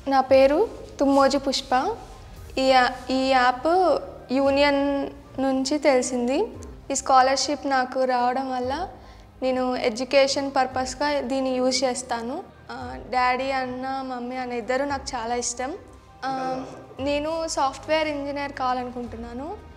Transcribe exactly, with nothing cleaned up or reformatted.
నా పేరు తుమ్మోజి పుష్ప. ఈ ఈ యాప్ యూనియన్ నుంచి తెలిసింది. ఈ స్కాలర్షిప్ నాకు రావడం వల్ల నేను ఎడ్యుకేషన్ పర్పస్గా దీన్ని యూజ్ చేస్తాను. డాడీ అన్న మమ్మీ అన్న ఇద్దరు నాకు చాలా ఇష్టం. నేను సాఫ్ట్వేర్ ఇంజనీర్ కావాలనుకుంటున్నాను.